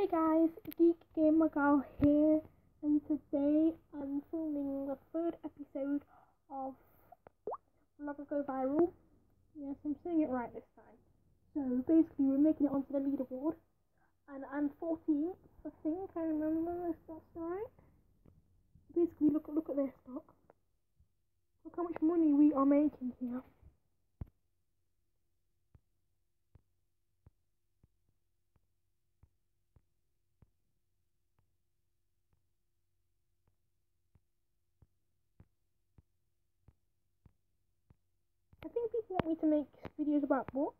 Hey guys, Geek Gamer Girl here, and today I'm filming the third episode of Vlogger Go Viral. Yes, I'm saying it right this time. So basically we're making it onto the leaderboard, and I'm 14th, I think, I remember if that's right. Basically look at this, look how much money we are making here. I think people want me to make videos about books,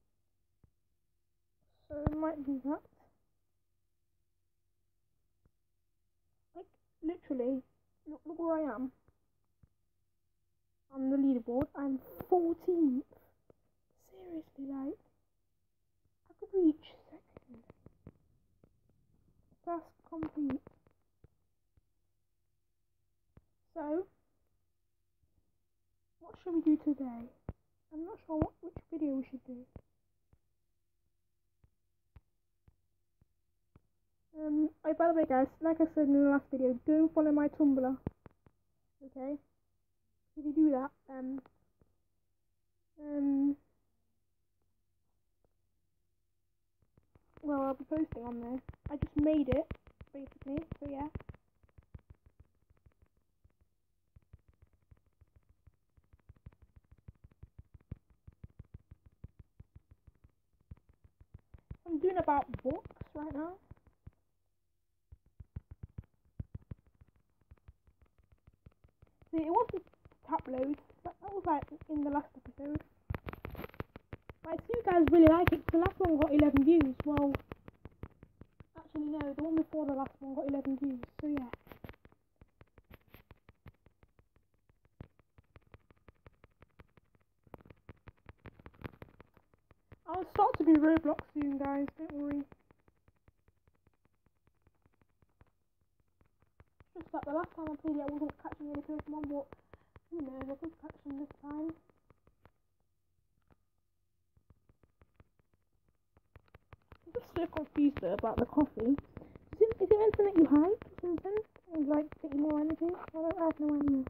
so I might do that. Like, literally, look where I am on the leaderboard. I'm 14th. Seriously, like, I could reach second. Task complete. So, what should we do today? I'm not sure which video we should do. By the way guys, like I said in the last video, go and follow my Tumblr. Okay? If you do that, well, I'll be posting on there. I just made it, basically, so yeah. I'm doing about books right now. See, it wasn't tap loads, that was like in the last episode. But I see you guys really like it, because the last one got 11 views. Well, actually no, the one before the last one got 11 views, so yeah. I'll start to do Roblox soon guys, don't worry. Just like the last time I played it, I wasn't catching any Pokemon, but who knows, I could catch them this time. I'm just so confused though about the coffee. Is it meant to make you hype or something? And like get you more energy? I have no idea.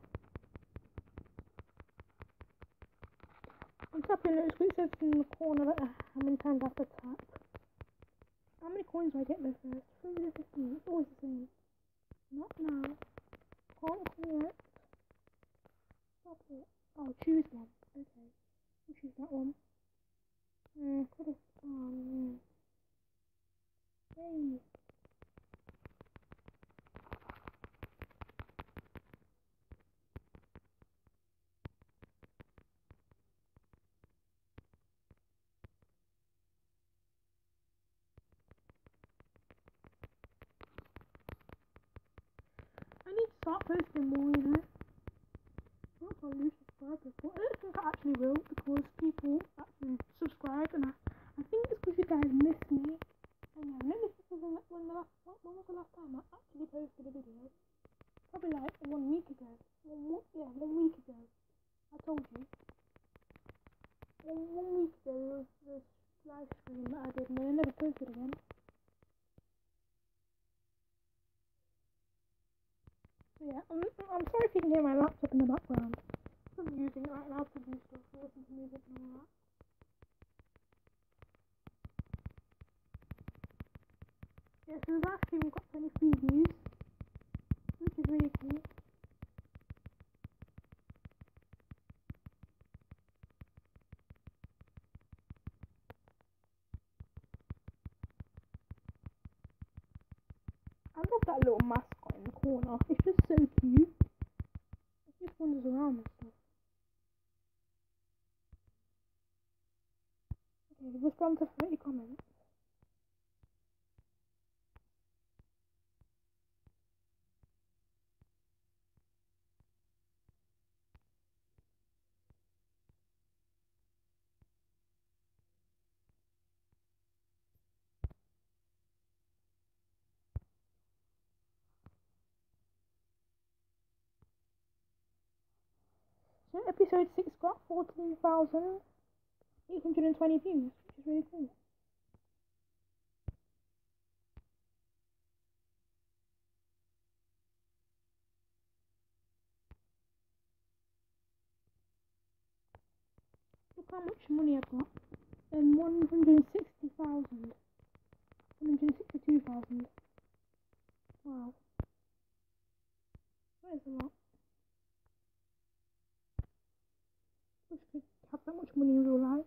I'm tapping those squeezes in the corner. I don't know how many times I have to tap. How many coins do I get there first? 350. It's always the same. Not now. Can't connect. Stop it. Oh, choose one. Okay. I'll choose that one. Could have. Oh, no. Hey. I need to start posting more, you know. Not I'll lose subscribers, but I don't think I actually will, because people actually subscribe, and I think it's because you guys miss me. I know, let me see when was the last time I actually posted a video? Probably like 1 week ago. 1 week ago. I told you. One week ago was this live stream that I did, and then I never posted again. So yeah, I'm sorry if you can hear my laptop in the background. I'm using it right now to do stuff, listen to music and all that. Yeah, so the last stream got 23 views, which is really cool. I love that little mascot in the corner. It's just so cute. It just wanders around and stuff. Okay, respond to 30 comments. So episode 6 got 14,820 views, which is really cool. how much money I've got. 160,000. 162,000. Wow. That is a lot. I wish I could have that much money in real life.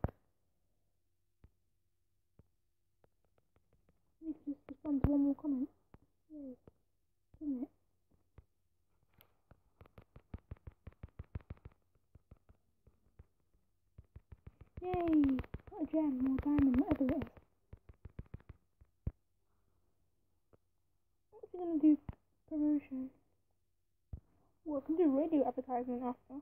I need to just respond to one more comment. Yay. Isn't it? Yay! Got a gem or diamond, whatever it is. What's he gonna do? Promotion. Well, I can do radio advertisement after.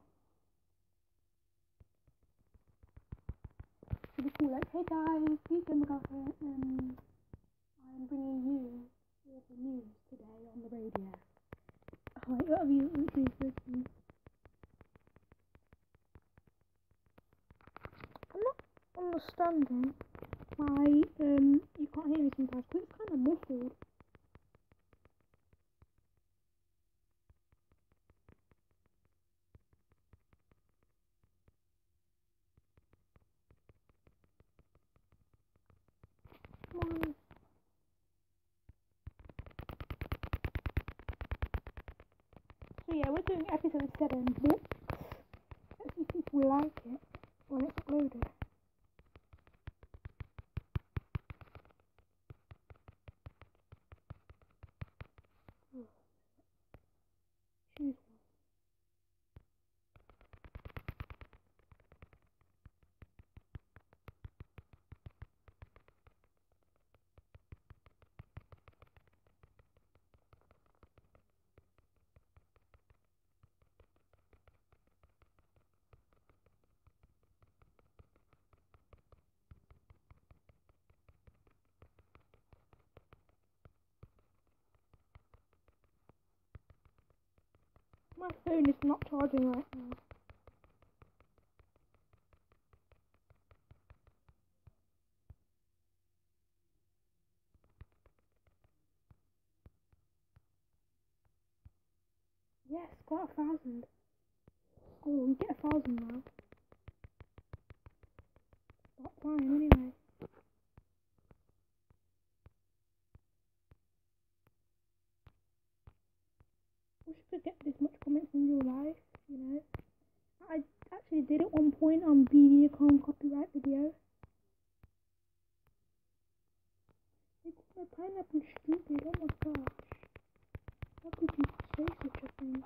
Should be cool, like, hey guys, please don't look out for it, I'm bringing you all the news today on the radio. Oh, wait, what have you literally said to me? I'm not understanding why you can't hear me sometimes, because it's kind of muffled. Come on. So yeah, we're doing episode 7 books. Let's see if people like it when it's uploaded. Choose one. My phone is not charging right now. Yes, got 1,000. Oh, we get 1,000 now. That's fine anyway. Wish I could get this much comments in real life, you know. I actually did at one point on BDAcom copyright video. They called my pineapple stupid, oh my gosh. How could you say such a thing?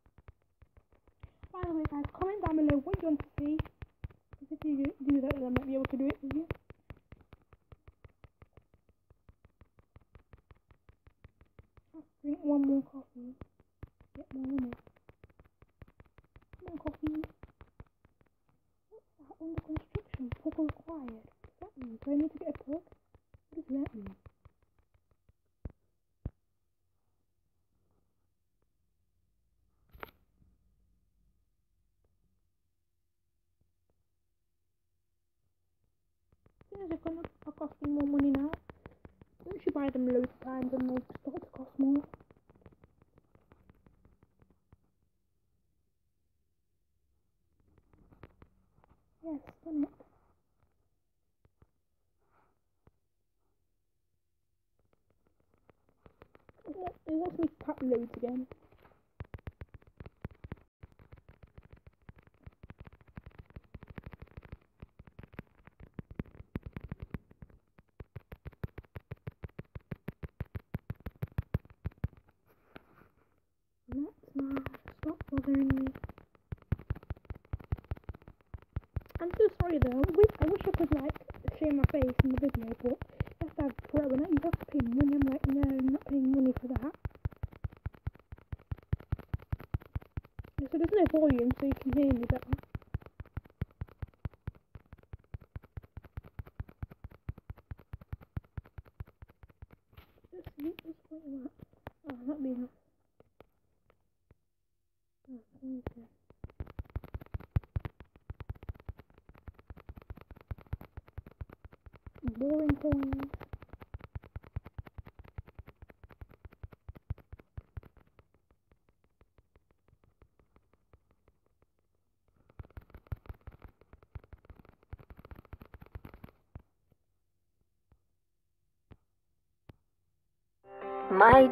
By the way guys, comment down below what you want to see. Because if you do that, then I might be able to do it for you. I'll drink one more coffee. Get more money. Come on, coffee. What's that? Under construction. Plug required. What's that mean? Do I need to get a plug? What does that mean? Things are costing more money now. Once you buy them loads of times, then they'll start to cost more. Yes, done it. It wants me to tap loads again. Nuts now. Stop bothering me. I'm so sorry though. I wish I could like show my face in the video, but you have to have pro in it. You have to pay money. I'm like, no, I'm not paying money for that. So there's no volume, so you can hear me better. Let's see, let's wait a minute. Oh, that'd be enough. Oh, okay. Boring coins. My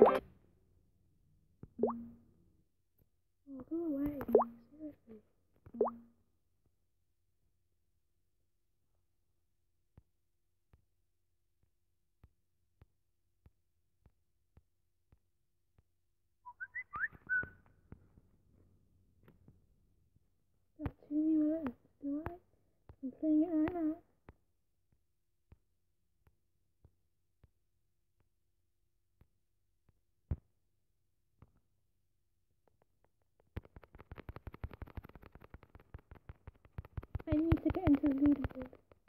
Oh, go away. Seriously. Got 2 new letters, do I? I'm playing it right now. I need to get into the leaderboard.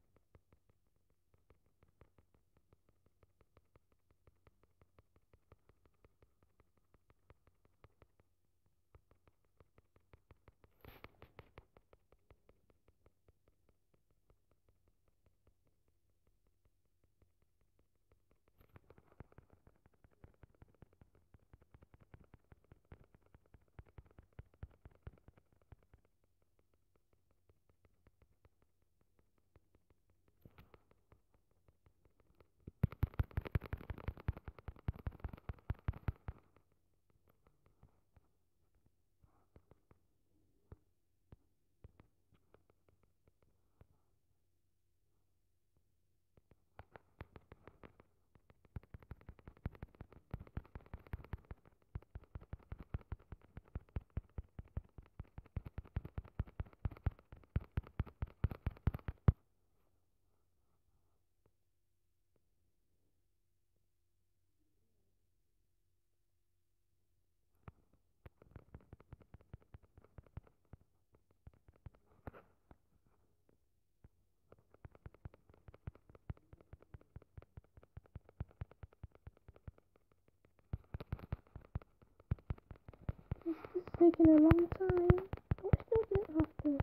This is taking a long time. I wish they didn't have to.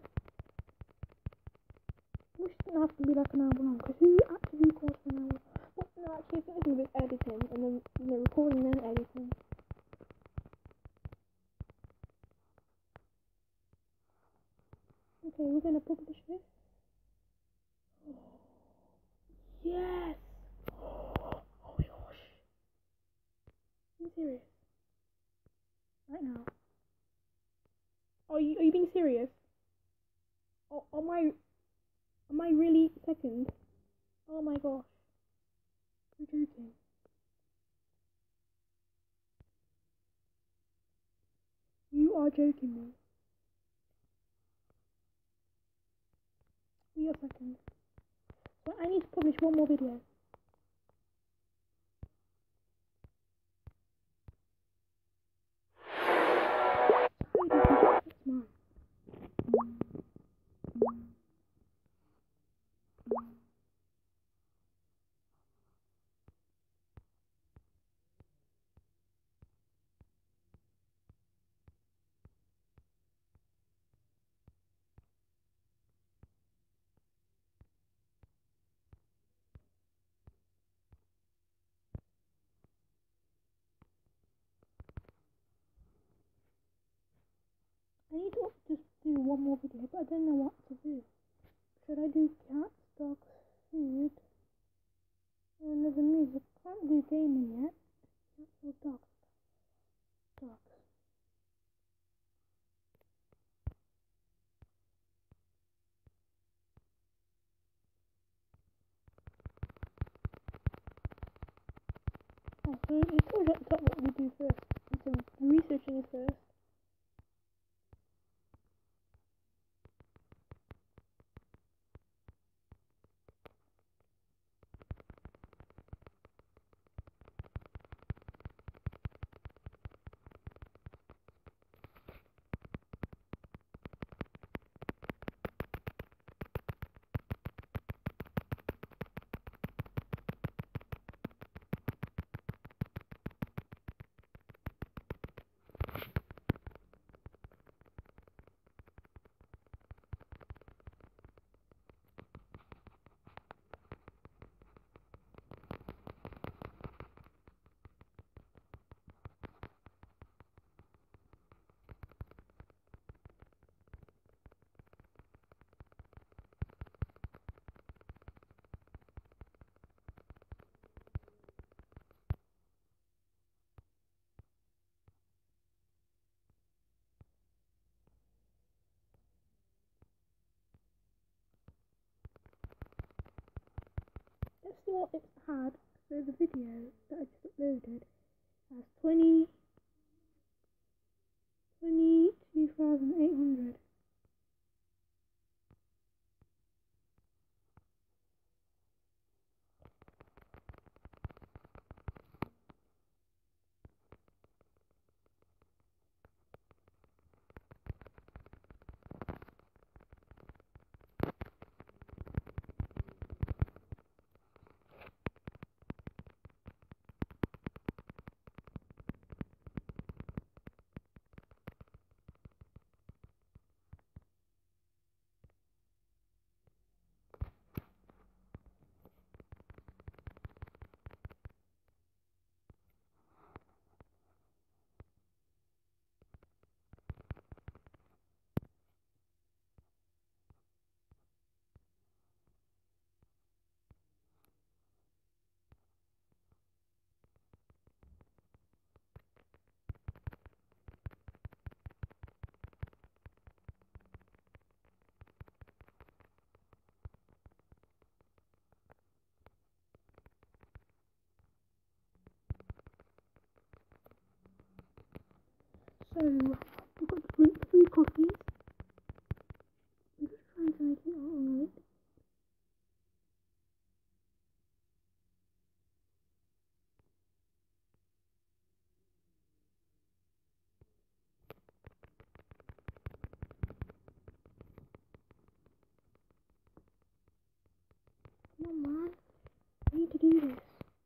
I wish it didn't have to be like an hour long, because who actually records for an hour? Well, no, actually, I think it's editing, and then, recording and then editing. Okay, we're gonna publish this. Yes! Oh my gosh. Are you serious? Right now. Are you being serious? Oh, am I really second? Oh my gosh. You're joking. You are joking me. We are second. So I need to publish one more video. It's mine. I need to just do one more video, but I don't know what to do. Should I do cats, dogs, food? And there's a music. I can't do gaming yet. Cats or dogs? Dogs. Oh, so it tells you at the top what we do first. So researching is first. what it's had. So the video that I just uploaded has 22,800. So we've got to drink 3 coffees. I'm just trying to make it alright. Come on, man. I need to do this.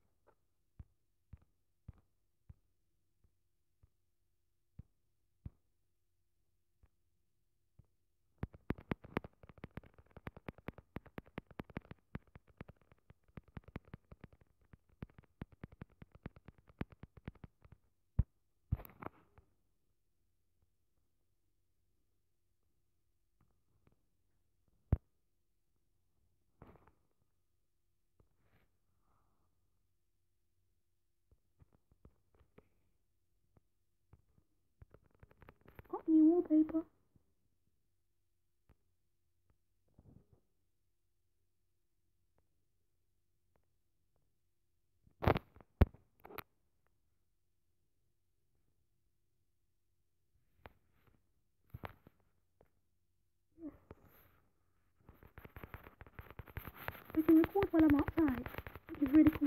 Got new wallpaper. I can record while I'm outside, which is really cool.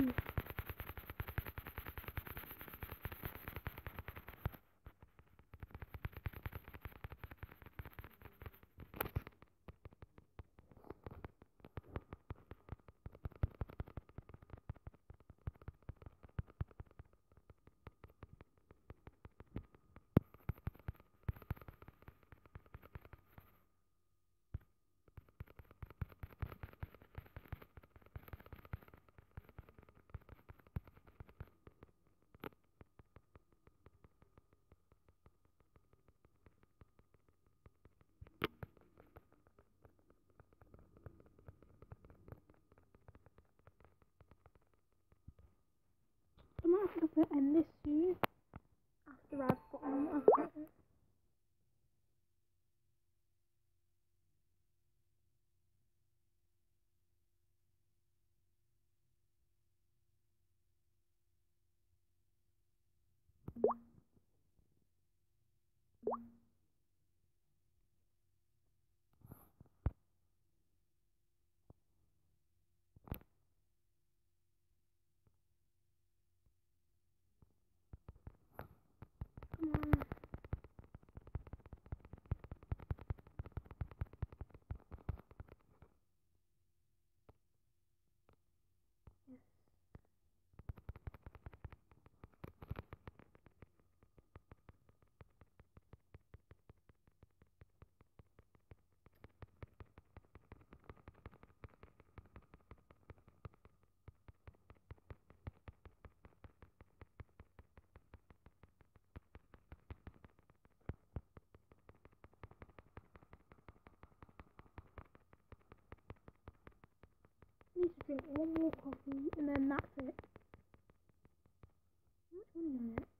I might have to end this soon after I've gotten it. Come on. Yes. I need to drink one more coffee and then that's it. How much money on it?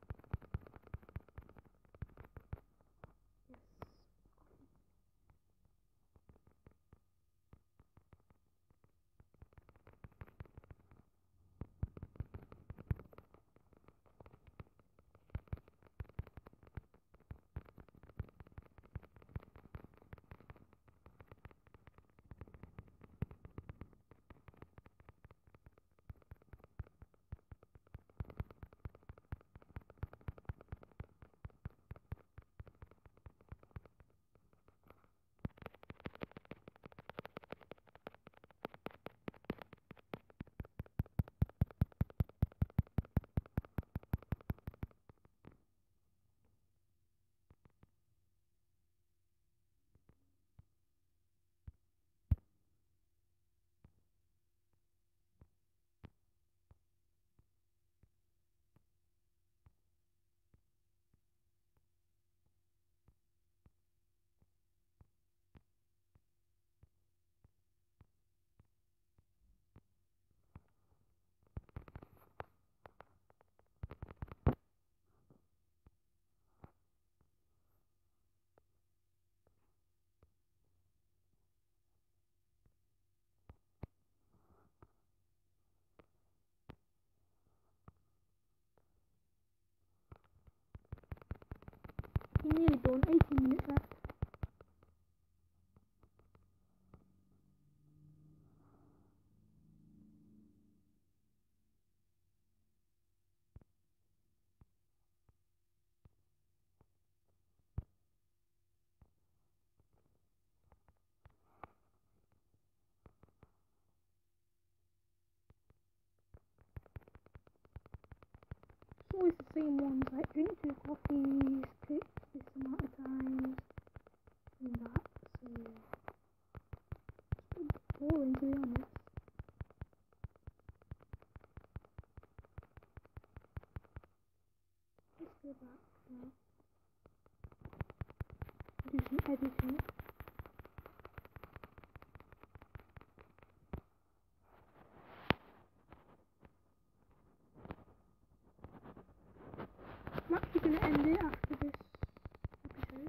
Yes. Nearly done. 18 minutes left. It's always the same ones, like drink 2 coffees, cook this amount of times, and that, so yeah. It's a bit boring, to be honest. Let's go back now. Do some editing. I'm actually going to end it after this episode.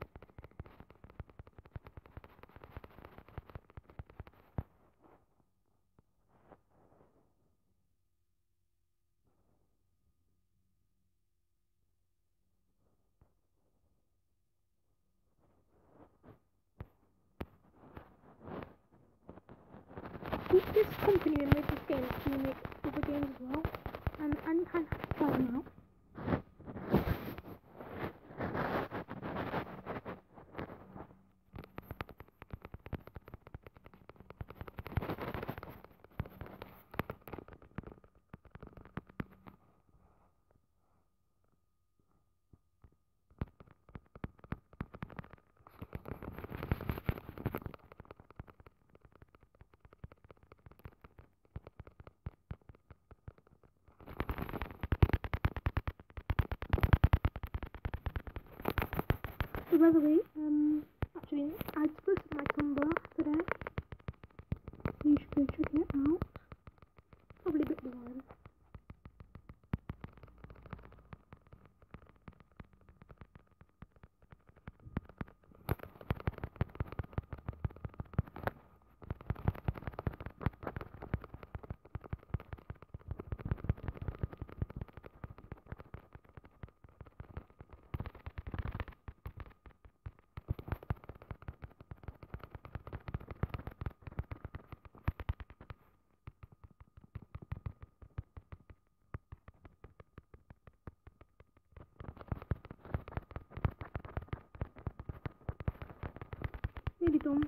This company that made this game actually make other games as well, and I have to try them out. So by the way, actually, I posted my Tumblr today. You should go check it out. Probably a bit boring. Nearly done.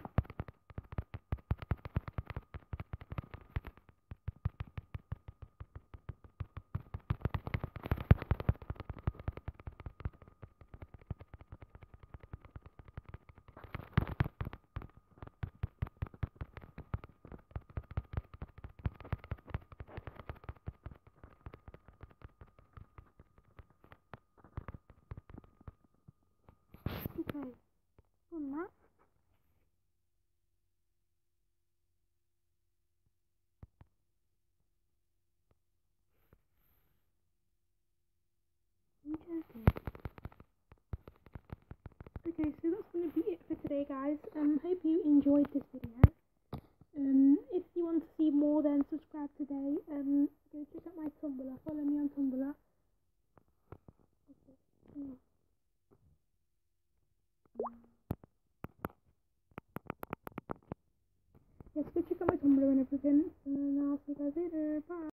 Okay, done that. I'm joking. Okay, so that's going to be it for today, guys. Hope you enjoyed this video. If you want to see more, then subscribe today. Go check out my Tumblr. Follow me on Tumblr. Okay. Yes, go check out my Tumblr and everything. And I'll see you guys later. Bye.